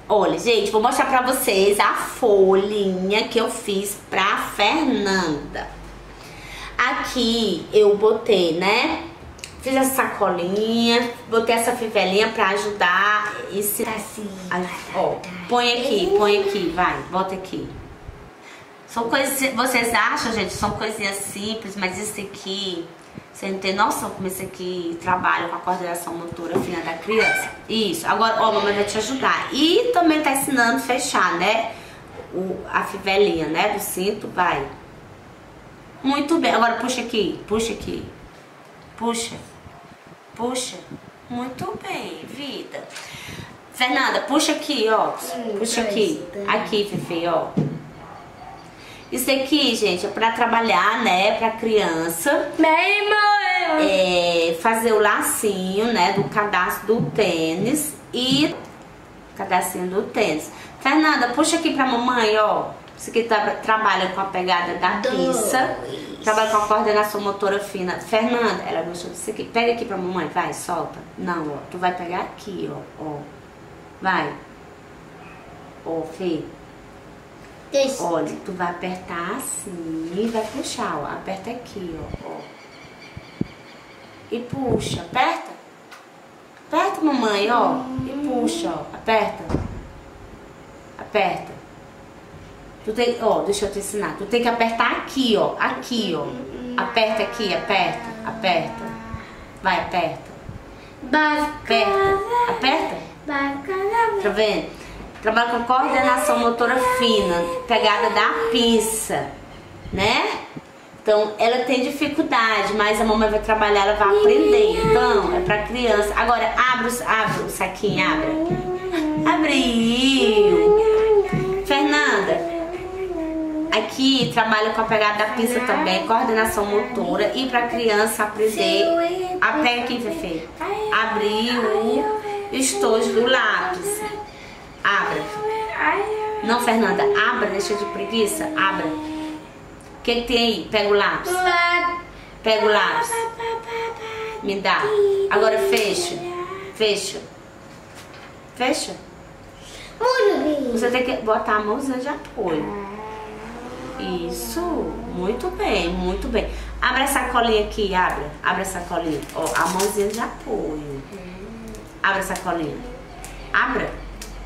Olha, gente, vou mostrar pra vocês a folhinha que eu fiz pra Fernanda. Aqui eu botei, né? Fiz essa sacolinha, botei essa fivelinha pra ajudar esse... Ó, põe aqui, vai, bota aqui. São coisas, vocês acham, gente, são coisinhas simples, mas isso aqui, você não tem noção como isso aqui trabalha com a coordenação motora fina da criança. Isso, agora, ó, a mamãe vai te ajudar. E também tá ensinando a fechar, né, a fivelinha, né, do cinto, vai. Muito bem, agora puxa aqui, puxa. Puxa. Muito bem, vida. Fernanda, puxa aqui, ó. Puxa aqui. Aqui, Fefe, ó. Isso aqui, gente, é pra trabalhar, né, pra criança. Fazer o lacinho, né, do cadastro do tênis e... cadastrinho do tênis. Fernanda, puxa aqui pra mamãe, ó. Isso aqui trabalha com a pegada da pizza. Trabalha com a coordenação motora fina. Fernanda, ela gostou disso aqui. Pega aqui pra mamãe, vai, solta. Não, ó, tu vai pegar aqui, ó. Vai. Ó, Fê. Olha, tu vai apertar assim e vai puxar, ó. Aperta aqui, ó. E puxa, aperta. Aperta, mamãe, ó. E puxa, ó. Aperta. Aperta. Tu tem, ó, deixa eu te ensinar. Tu tem que apertar aqui, ó. Aqui, ó. Aperta aqui, aperta. Vai, aperta. Aperta. Tá vendo? Trabalha com coordenação motora fina, pegada da pinça, né? Então, ela tem dificuldade, mas a mamãe vai trabalhar, ela vai aprender. Então, é pra criança. Agora, abre o saquinho, abre. Abriu. Fernanda, aqui trabalha com a pegada da pinça também, coordenação motora e pra criança aprender. Pega aqui, Fefe. Abrir o estojo do lápis. Abra. Não, Fernanda, abra, deixa de preguiça. Abra. O que tem aí? Pega o lápis. Pega o lápis. Me dá. Agora fecha. Fecha. Você tem que botar a mãozinha de apoio. Isso. Muito bem. Abre a sacolinha aqui, abre. Abre a sacolinha. Ó, a mãozinha de apoio. Abre a sacolinha. Abra.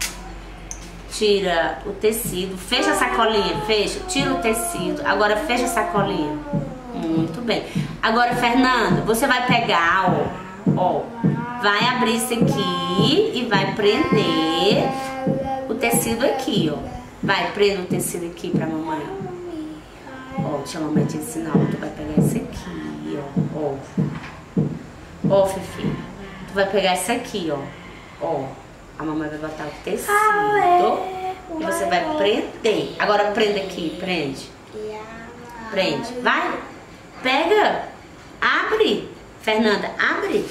Tira o tecido, fecha a sacolinha, fecha, tira o tecido, agora fecha a sacolinha. Muito bem. Agora, Fernanda, você vai pegar, ó, vai abrir isso aqui e vai prender o tecido aqui, ó. Vai, prenda o tecido aqui pra mamãe. Ó, deixa a mamãe te ensinar, tu vai pegar isso aqui, ó. Fifi, tu vai pegar isso aqui, ó. A mamãe vai botar o tecido e você vai prender. Agora prende aqui, prende. Vai, pega, abre. Fernanda, abre.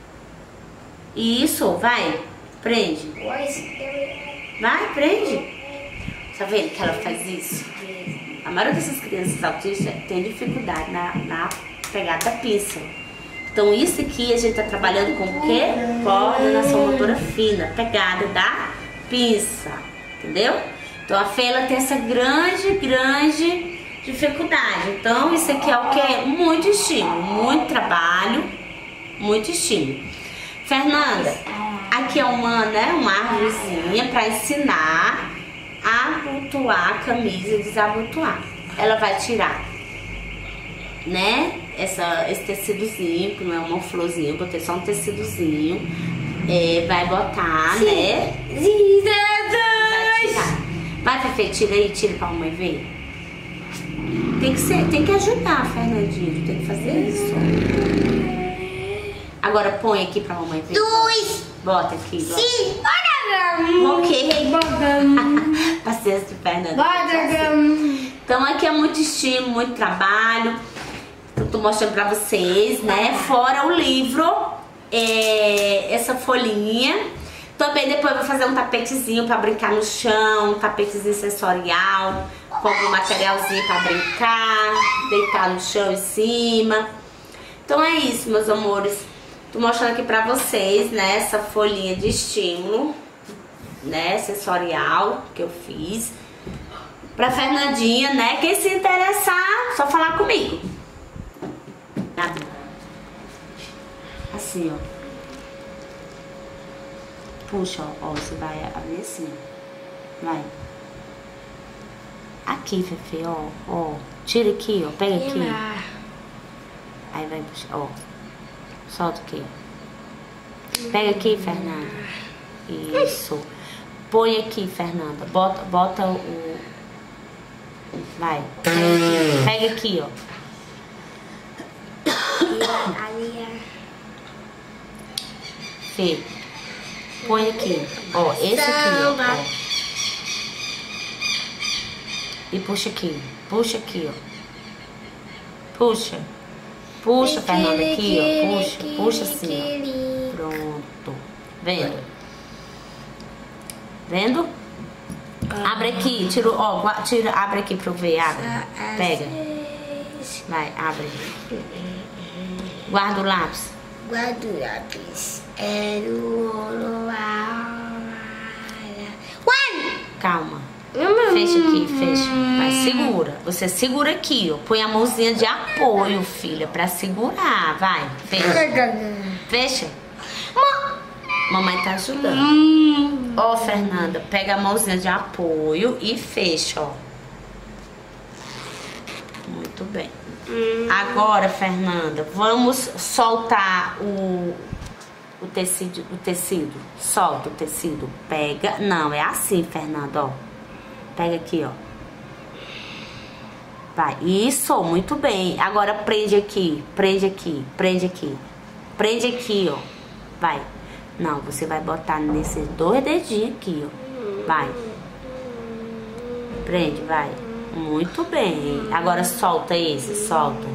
Isso, vai, prende. Vai, prende. Tá vendo que ela faz isso? A maioria dessas crianças autistas tem dificuldade na pegada da pinça. Então isso aqui a gente tá trabalhando com o quê? Coordenação motora fina, pegada da pinça, entendeu? Então a Fê, ela tem essa grande dificuldade. Então isso aqui é o quê? Muito estímulo, muito trabalho, muito estímulo. Fernanda, aqui é uma árvorezinha para ensinar a abotoar a camisa e desabotoar. Ela vai tirar, né? Esse tecidozinho, que não é uma florzinha, eu botei só um tecidozinho. Vai botar, né? Vai tirar. Vai, Fefe, tira aí, tira pra mamãe ver. Tem que ajudar, Fernandinho, tem que fazer isso. Agora põe aqui pra mamãe ver. Bota aqui, bota. Sim, ok. Paciência de Fernanda. Então aqui é muito estímulo, muito trabalho. Eu tô mostrando pra vocês, né? Fora o livro, essa folhinha. Também depois eu vou fazer um tapetezinho pra brincar no chão, um tapetezinho sensorial, com algum materialzinho pra brincar, deitar no chão em cima. Então é isso, meus amores. Tô mostrando aqui pra vocês, né? Essa folhinha de estímulo, né, sensorial que eu fiz pra Fernandinha, né? Quem se interessar, só falar comigo. Assim, ó. Puxa, ó, você vai abrir assim, ó. Vai. Aqui, Fefe, ó. Tira aqui, ó. Pega aqui. Aí vai puxar, ó. Solta aqui, ó. Pega aqui, Fernanda. Isso. Põe aqui, Fernanda. Bota o... Vai. Pega aqui, ó. Fê. Põe aqui. Ó, esse aqui, ó. E puxa aqui. Puxa aqui, ó. Puxa. Puxa, Fernanda, aqui, ó. Puxa. Puxa assim, ó. Pronto. Vendo? Vendo? Abre aqui. Tira, ó. Abre aqui pra eu ver. Abre. Pega. Vai, abre. Guarda o lápis. Guarda o lápis. Calma. Fecha aqui, fecha. Vai, segura. Você segura aqui, ó. Põe a mãozinha de apoio, filha, pra segurar. Vai, fecha. Fecha. Mamãe tá ajudando. Ó, Fernanda, pega a mãozinha de apoio e fecha, ó. Muito bem. Agora, Fernanda, vamos soltar o tecido. Solta o tecido. Pega. Não, é assim, Fernanda, ó. Pega aqui, ó. Vai. Isso, muito bem. Agora prende aqui. Prende aqui. Prende aqui. Prende aqui, ó. Vai. Não, você vai botar nesses 2 dedinhos aqui, ó. Vai. Prende, vai. Muito bem. Agora solta esse, solta.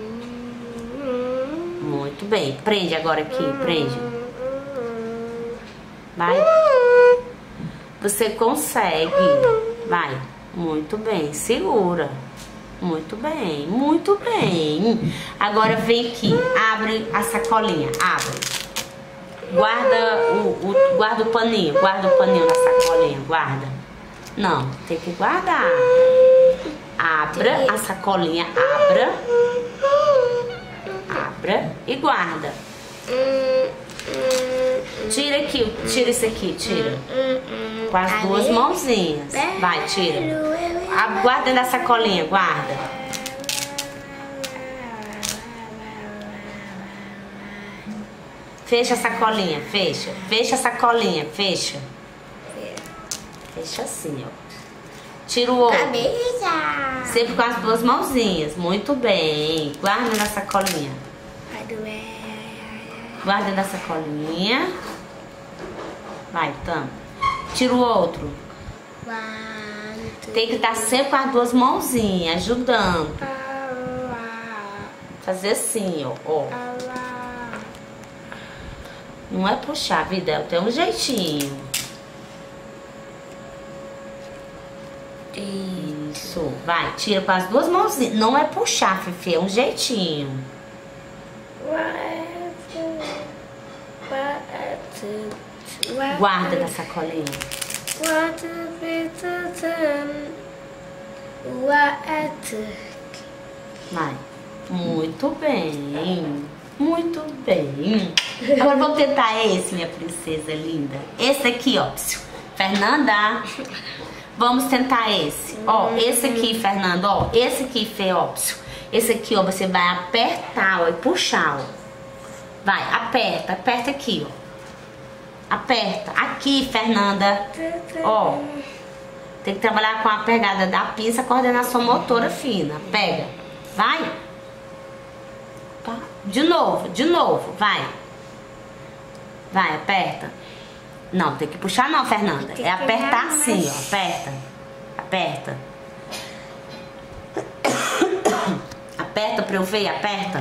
Muito bem. Prende agora aqui, prende. Vai. Você consegue. Vai. Muito bem. Segura. Muito bem. Muito bem. Agora vem aqui. Abre a sacolinha. Abre. Guarda o paninho. Guarda o paninho na sacolinha. Guarda. Não. Tem que guardar. Abra a sacolinha. Abra e guarda. Tira aqui, tira isso aqui, tira. Com as 2 mãozinhas. Vai, tira. Guarda na sacolinha, guarda. Fecha a sacolinha, fecha. Fecha a sacolinha, fecha. Fecha assim, ó. Tira o outro. Sempre com as 2 mãozinhas. Muito bem. Guarda na sacolinha. Guarda na sacolinha. Vai, tampa. Tira o outro. Tem que estar sempre com as 2 mãozinhas, ajudando. Fazer assim, ó. Não é puxar, vida. Tem um jeitinho. Isso. Vai, tira com as 2 mãozinhas. Não é puxar, Fifi. É um jeitinho. Guarda na sacolinha. Vai. Muito bem. Muito bem. Agora vamos tentar esse, minha princesa linda. Esse aqui, ó. Fernanda. Vamos tentar esse. Ó, esse aqui, Fernanda, ó. Esse aqui, Fê, ó. Esse aqui, ó, você vai apertar, ó, e puxar, ó. Vai, aperta, aperta aqui, ó. Aperta. Aqui, Fernanda. Ó. Tem que trabalhar com a pegada da pinça, coordenação motora fina. Pega. Vai. Tá. De novo, vai. Vai, aperta. Não, tem que puxar não, Fernanda. É apertar assim, ó. Aperta. Aperta. Aperta pra eu ver, aperta.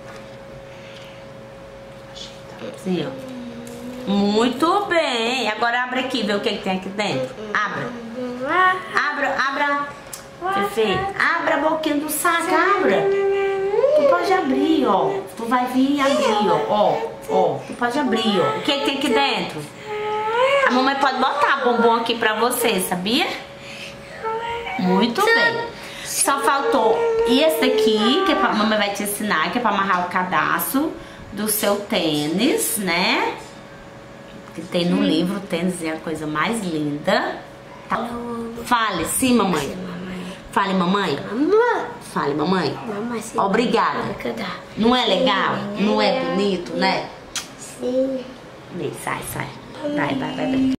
Assim, ó. Muito bem. Agora abre aqui, vê o que tem aqui dentro. Abra. Abra. Fefe, abra a boquinha do saco, abra. Tu pode abrir, ó. Tu vai vir e abrir, ó. Ó. Tu pode abrir, ó. O que tem aqui dentro? mamãe pode botar bombom aqui pra você, sabia? Muito bem. Só faltou esse daqui, que a mamãe vai te ensinar, que é pra amarrar o cadastro do seu tênis, né? Que tem no livro, o tênis é a coisa mais linda. Tá? Fale, sim, mamãe. Fale, mamãe. Fale, mamãe. Obrigada. Não é legal? Não é bonito, né? Sim. Sai. Vai.